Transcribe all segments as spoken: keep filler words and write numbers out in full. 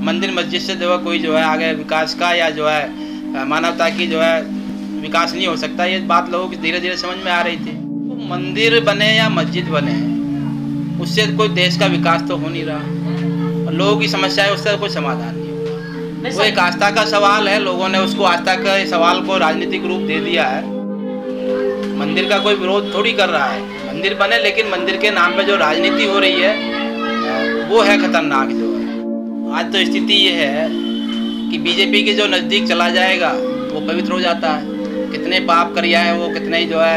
मंदिर मस्जिद से जो है कोई जो है आगे विकास का या जो है मानवता की जो है विकास नहीं हो सकता। ये बात लोगों की धीरे धीरे समझ में आ रही थी। तो मंदिर बने या मस्जिद बने, उससे कोई देश का विकास तो हो नहीं रहा और लोगों की समस्या है, उसका कोई समाधान नहीं होगा। वो एक आस्था का सवाल है, लोगों ने उसको आस्था के सवाल को राजनीतिक रूप दे दिया है। मंदिर का कोई विरोध थोड़ी कर रहा है, मंदिर बने, लेकिन मंदिर के नाम पे जो राजनीति हो रही है वो है खतरनाक। जो है आज तो स्थिति ये है कि बीजेपी के जो नज़दीक चला जाएगा वो पवित्र हो जाता है। कितने पाप कर आए वो, कितने ही जो है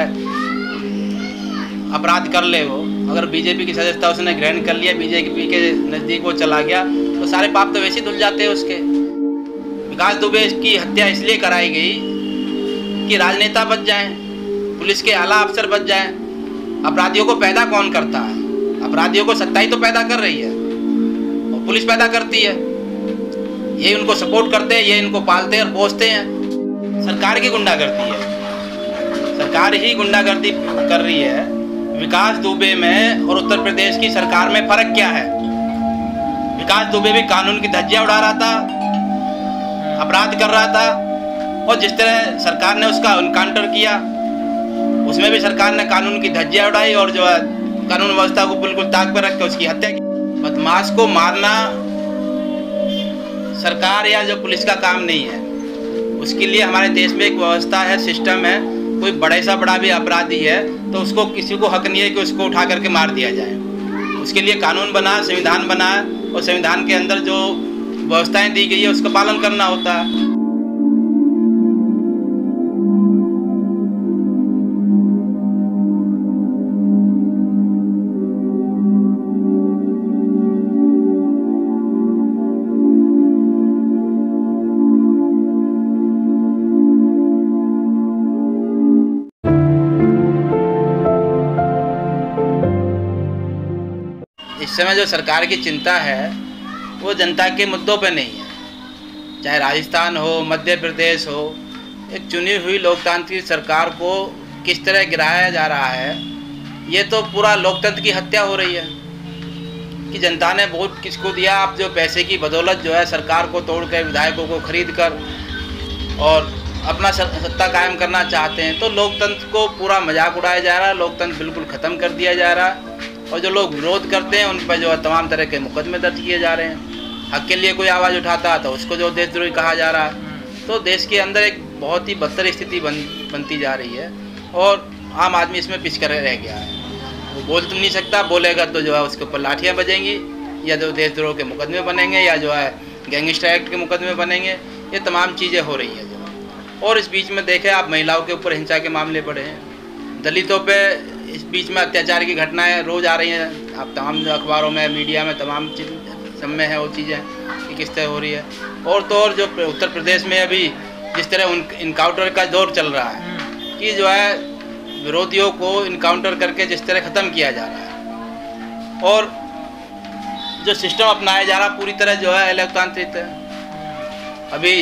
अपराध कर ले वो, अगर बीजेपी की सदस्यता उसने ग्रहण कर लिया, बीजेपी के नज़दीक वो चला गया, तो सारे पाप तो वैसे ही धुल जाते हैं उसके। विकास दुबे की हत्या इसलिए कराई गई कि राजनेता बच जाएं, पुलिस के आला अफसर बच जाएं। अपराधियों को पैदा कौन करता है? अपराधियों को सत्ता ही तो पैदा कर रही है और पुलिस पैदा करती है। ये उनको सपोर्ट करते हैं, ये इनको पालते हैं और पोसते हैं। सरकार की गुंडागर्दी है, सरकार ही गुंडागर्दी कर रही है। विकास दुबे में और उत्तर प्रदेश की सरकार में फर्क क्या है? विकास दुबे भी कानून की धज्जियां उड़ा रहा था, अपराध कर रहा था, और जिस तरह सरकार ने उसका एनकाउंटर किया उसमें भी सरकार ने कानून की धज्जियां उड़ाई और जो है कानून व्यवस्था को बिल्कुल ताक पर रख के उसकी हत्या की। बदमाश को मारना सरकार या जो पुलिस का काम नहीं है। उसके लिए हमारे देश में एक व्यवस्था है, सिस्टम है। कोई बड़े सा बड़ा भी अपराधी है तो उसको किसी को हक नहीं है कि उसको उठा करके मार दिया जाए। उसके लिए कानून बना, संविधान बना और संविधान के अंदर जो व्यवस्थाएं दी गई है उसका पालन करना होता है। इस समय जो सरकार की चिंता है वो जनता के मुद्दों पे नहीं है। चाहे राजस्थान हो, मध्य प्रदेश हो, एक चुनी हुई लोकतांत्रिक सरकार को किस तरह गिराया जा रहा है, ये तो पूरा लोकतंत्र की हत्या हो रही है कि जनता ने वोट किसको दिया। आप जो पैसे की बदौलत जो है सरकार को तोड़ कर, विधायकों को खरीद कर और अपना सत्ता कायम करना चाहते हैं, तो लोकतंत्र को पूरा मजाक उड़ाया जा रहा है, लोकतंत्र बिल्कुल ख़त्म कर दिया जा रहा है। और जो लोग विरोध करते हैं उन पर जो है तमाम तरह के मुकदमे दर्ज किए जा रहे हैं। हक के लिए कोई आवाज़ उठाता है तो उसको जो देशद्रोही कहा जा रहा है। तो देश के अंदर एक बहुत ही बदतर स्थिति बन बनती जा रही है और आम आदमी इसमें पिछकर रह गया है। वो बोल तो नहीं सकता, बोलेगा तो जो है उसके ऊपर लाठियाँ बजेंगी या जो देशद्रोह के मुकदमे बनेंगे या जो है गैंगस्टर एक्ट के मुकदमे बनेंगे। ये तमाम चीज़ें हो रही हैं जो। और इस बीच में देखें आप, महिलाओं के ऊपर हिंसा के मामले बढ़े हैं, दलितों पर इस बीच में अत्याचार की घटनाएं रोज़ आ रही हैं। आप तमाम अखबारों में, मीडिया में तमाम चीज़ सब में है वो चीज़ें कि किस तरह हो रही है। और तो और जो उत्तर प्रदेश में अभी जिस तरह उन इनकाउंटर का दौर चल रहा है कि जो है विरोधियों को इनकाउंटर करके जिस तरह ख़त्म किया जा रहा है और जो सिस्टम अपनाया जा रहा पूरी तरह जो है लोकतांत्रिक है। अभी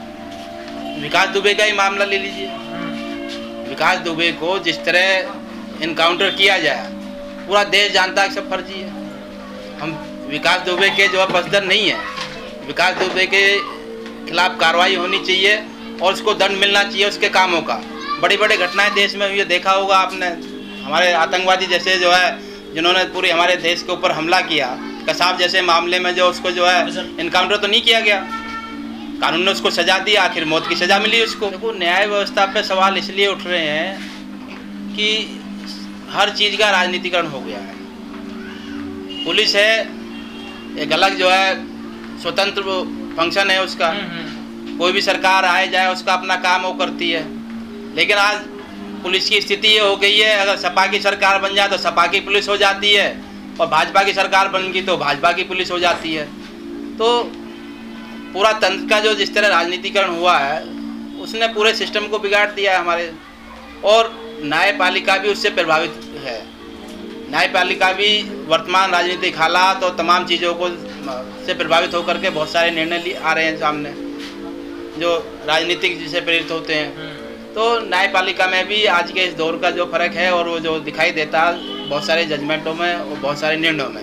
विकास दुबे का ही मामला ले लीजिए। विकास दुबे को जिस तरह इनकाउंटर किया जाए, पूरा देश जानता है कि सब फर्जी है। हम विकास दुबे के जो है पसदर नहीं है। विकास दुबे के खिलाफ कार्रवाई होनी चाहिए और उसको दंड मिलना चाहिए उसके कामों का। बड़ी बड़ी घटनाएं देश में हुई, देखा होगा आपने। हमारे आतंकवादी जैसे जो है जिन्होंने पूरी हमारे देश के ऊपर हमला किया, कसाब जैसे मामले में जो उसको जो है इनकाउंटर तो नहीं किया गया, कानून ने उसको सजा दी, आखिर मौत की सजा मिली उसको। देखो, न्याय व्यवस्था पे सवाल इसलिए उठ रहे हैं कि हर चीज़ का राजनीतिकरण हो गया है। पुलिस है एक अलग जो है स्वतंत्र फंक्शन है उसका, कोई भी सरकार आए जाए उसका अपना काम वो करती है। लेकिन आज पुलिस की स्थिति ये हो गई है, अगर सपा की सरकार बन जाए तो सपा की पुलिस हो जाती है और भाजपा की सरकार बन गई तो भाजपा की पुलिस हो जाती है। तो पूरा तंत्र का जो जिस तरह राजनीतिकरण हुआ है उसने पूरे सिस्टम को बिगाड़ दिया है हमारे। और न्यायपालिका भी उससे प्रभावित है। न्यायपालिका भी वर्तमान राजनीतिक हालात और तमाम चीज़ों को से प्रभावित होकर के बहुत सारे निर्णय आ रहे हैं सामने जो राजनीतिक जिसे प्रेरित होते हैं। तो न्यायपालिका में भी आज के इस दौर का जो फ़र्क है और वो जो दिखाई देता है बहुत सारे जजमेंटों में और बहुत सारे निर्णयों में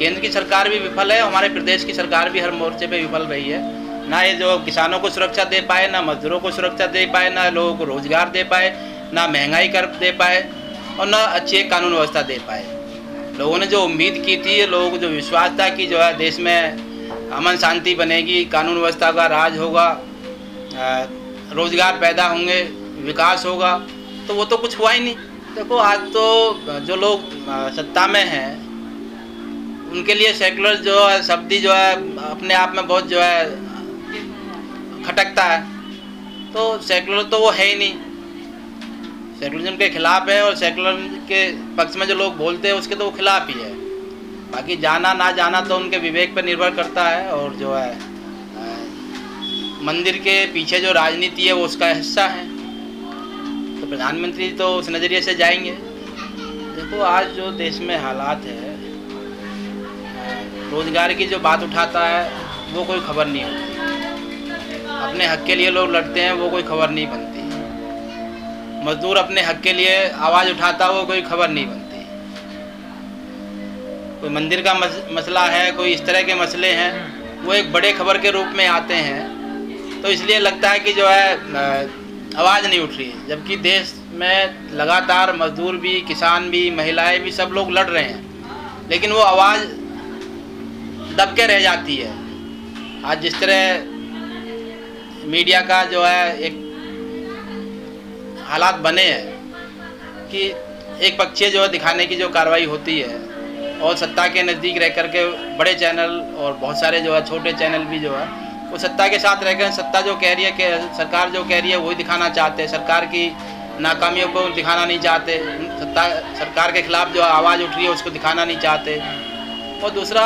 केंद्र की सरकार भी विफल है, हमारे प्रदेश की सरकार भी हर मोर्चे पे विफल रही है। ना ये जो किसानों को सुरक्षा दे पाए, ना मजदूरों को सुरक्षा दे पाए, ना लोगों को रोजगार दे पाए, ना महंगाई कर दे पाए और ना अच्छी कानून व्यवस्था दे पाए। लोगों ने जो उम्मीद की थी, लोगों को जो विश्वास था कि जो है देश में अमन शांति बनेगी, कानून व्यवस्था का राज होगा, रोजगार पैदा होंगे, विकास होगा, तो वो तो कुछ हुआ ही नहीं। देखो आज तो जो लोग सत्ता में हैं उनके लिए सेकुलर जो है शब्द जो है अपने आप में बहुत जो है खटकता है, तो सेकुलर तो वो है ही नहीं, सेकुलरिज्म के खिलाफ है और सेकुलर के पक्ष में जो लोग बोलते हैं उसके तो वो खिलाफ ही है। बाकी जाना ना जाना तो उनके विवेक पर निर्भर करता है और जो है मंदिर के पीछे जो राजनीति है वो उसका हिस्सा है। तो प्रधानमंत्री तो उस नज़रिए से जाएंगे। देखो आज जो देश में हालात है, रोजगार की जो बात उठाता है वो कोई खबर नहीं होती, अपने हक के लिए लोग लड़ते हैं वो कोई खबर नहीं बनती, मजदूर अपने हक के लिए आवाज़ उठाता वो कोई खबर नहीं बनती, कोई मंदिर का मसला है, कोई इस तरह के मसले हैं वो एक बड़े खबर के रूप में आते हैं। तो इसलिए लगता है कि जो है आवाज़ नहीं उठ रही है, जबकि देश में लगातार मजदूर भी, किसान भी, महिलाएं भी सब लोग लड़ रहे हैं, लेकिन वो आवाज़ दब के रह जाती है। आज जिस तरह मीडिया का जो है एक हालात बने हैं कि एक पक्षीय जो है दिखाने की जो कार्रवाई होती है और सत्ता के नज़दीक रह कर के बड़े चैनल और बहुत सारे जो है छोटे चैनल भी जो है वो सत्ता के साथ रहकर सत्ता जो कह रही है कि सरकार जो कह रही है वही दिखाना चाहते हैं, सरकार की नाकामियों को दिखाना नहीं चाहते, सत्ता सरकार के खिलाफ जो आवाज़ उठ रही है उसको दिखाना नहीं चाहते। और दूसरा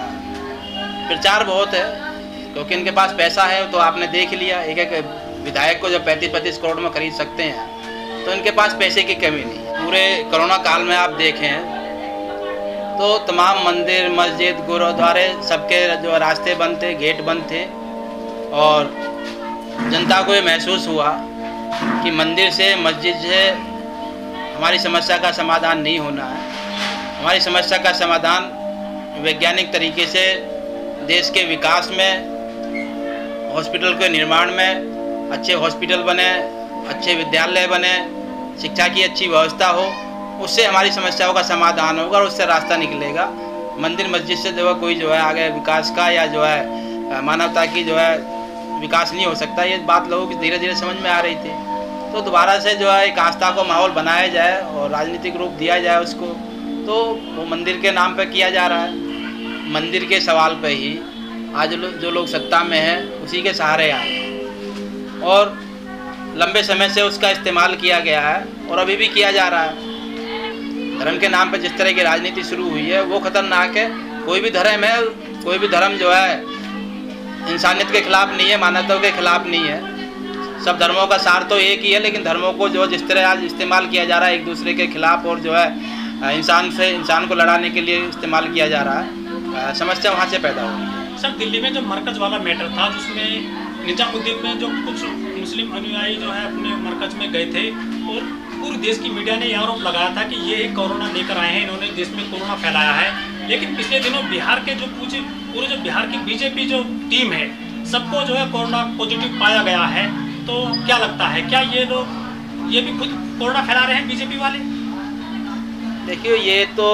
प्रचार बहुत है, क्योंकि इनके पास पैसा है। तो आपने देख लिया एक एक विधायक को जब पैंतीस पैंतीस करोड़ में खरीद सकते हैं तो इनके पास पैसे की कमी नहीं। पूरे कोरोना काल में आप देखें तो तमाम मंदिर, मस्जिद, गुरुद्वारे सबके जो रास्ते बंद थे, गेट बंद थे और जनता को ये महसूस हुआ कि मंदिर से, मस्जिद से हमारी समस्या का समाधान नहीं होना है। हमारी समस्या का समाधान वैज्ञानिक तरीके से देश के विकास में, हॉस्पिटल के निर्माण में, अच्छे हॉस्पिटल बने, अच्छे विद्यालय बने, शिक्षा की अच्छी व्यवस्था हो, उससे हमारी समस्याओं का समाधान होगा और उससे रास्ता निकलेगा। मंदिर मस्जिद से जो है कोई जो है आगे विकास का या जो है मानवता की जो है विकास नहीं हो सकता। ये बात लोगों की धीरे धीरे समझ में आ रही थी। तो दोबारा से जो है एक आस्था को माहौल बनाया जाए और राजनीतिक रूप दिया जाए उसको, तो वो मंदिर के नाम पे किया जा रहा है। मंदिर के सवाल पे ही आज लो, जो लोग सत्ता में हैं उसी के सहारे आए और लंबे समय से उसका इस्तेमाल किया गया है और अभी भी किया जा रहा है। धर्म के नाम पे जिस तरह की राजनीति शुरू हुई है वो खतरनाक है। कोई भी धर्म है, कोई भी धर्म जो है इंसानियत के खिलाफ नहीं है, मानवता के खिलाफ नहीं है। सब धर्मों का सार तो एक ही है, लेकिन धर्मों को जो जिस तरह आज इस्तेमाल किया जा रहा है एक दूसरे के खिलाफ और जो है इंसान से इंसान को लड़ाने के लिए इस्तेमाल किया जा रहा है, समस्या वहाँ से पैदा हुई है। सर दिल्ली में जो मरकज वाला मैटर था जिसमें निजामुद्दीन में जो कुछ मुस्लिम अनुयायी जो है अपने मरकज में गए थे और पूरे देश की मीडिया ने यह आरोप लगाया था कि ये कोरोना लेकर आए हैं, इन्होंने देश में कोरोना फैलाया है। लेकिन पिछले दिनों बिहार के जो पूरे पूरे जो बिहार की बीजेपी जो टीम है सबको जो है कोरोना पॉजिटिव पाया गया है। तो क्या लगता है, क्या ये लोग ये भी खुद कोरोना फैला रहे हैं बीजेपी वाले? देखिए ये तो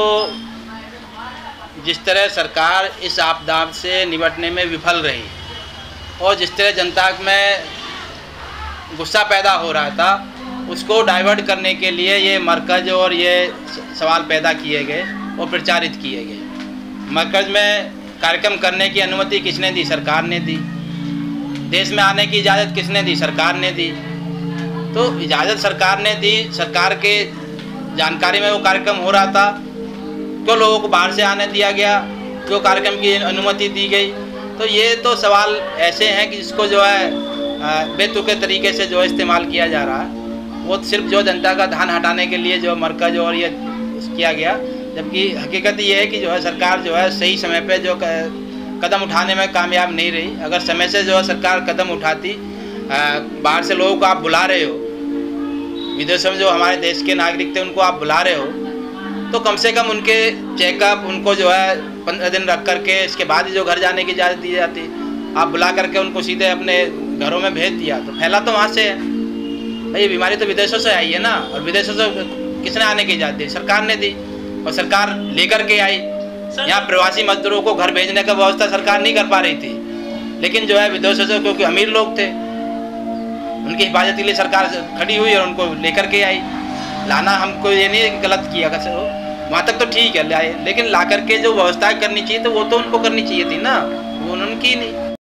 जिस तरह सरकार इस आपदा से निपटने में विफल रही और जिस तरह जनता में गुस्सा पैदा हो रहा था उसको डाइवर्ट करने के लिए ये मरकज़ और ये सवाल पैदा किए गए और प्रचारित किए गए। मरकज़ में कार्यक्रम करने की अनुमति किसने दी? सरकार ने दी। देश में आने की इजाज़त किसने दी? सरकार ने दी। तो इजाज़त सरकार ने दी, सरकार के जानकारी में वो कार्यक्रम हो रहा था, क्यों लोगों को बाहर से आने दिया गया, जो कार्यक्रम की अनुमति दी गई? तो ये तो सवाल ऐसे हैं कि जिसको जो है बेतुके तरीके से जो इस्तेमाल किया जा रहा है, वो सिर्फ जो जनता का ध्यान हटाने के लिए जो मरकज़ और ये किया गया, जबकि हकीकत ये है कि जो है सरकार जो है सही समय पे जो कदम उठाने में कामयाब नहीं रही। अगर समय से जो है सरकार कदम उठाती, बाहर से लोगों को आप बुला रहे हो, विदेशों में जो हमारे देश के नागरिक थे उनको आप बुला रहे हो, तो कम से कम उनके चेकअप उनको जो है पंद्रह दिन रख करके इसके बाद ही जो घर जाने की इजाज़त दी जाती। आप बुला करके उनको सीधे अपने घरों में भेज दिया तो फैला तो वहाँ से है। भाई बीमारी तो विदेशों से आई है ना, और विदेशों से किसने आने की इजाज़त दी? सरकार ने दी, और सरकार लेकर के आई। यहाँ प्रवासी मजदूरों को घर भेजने का व्यवस्था सरकार नहीं कर पा रही थी, लेकिन जो है विदेशों से, क्योंकि अमीर लोग थे, उनकी हिफाजत के लिए सरकार खड़ी हुई और उनको लेकर के आई। लाना हमको ये नहीं गलत किया, वहाँ तक तो ठीक है लाए, लेकिन ला करके जो व्यवस्था करनी चाहिए तो वो तो उनको करनी चाहिए थी ना, वो उन्होंने की नहीं।